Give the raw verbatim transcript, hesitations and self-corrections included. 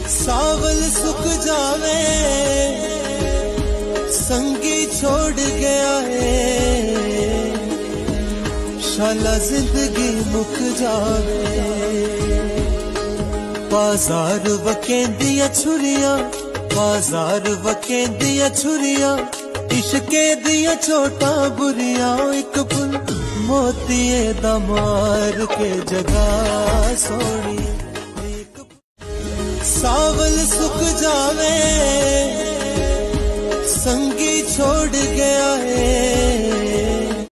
सावल सुख जावे संगी छोड़ गया है, शाला जिंदगी मुक जावे। बाजार वकेंदिया छुरिया, बाजार वकेंदिया छुरिया, इश्के दिया चोटा बुरिया, एक फुल मोतिये दा मार के जगा सोनी। सावल सुख जावे संगी छोड़ गया है,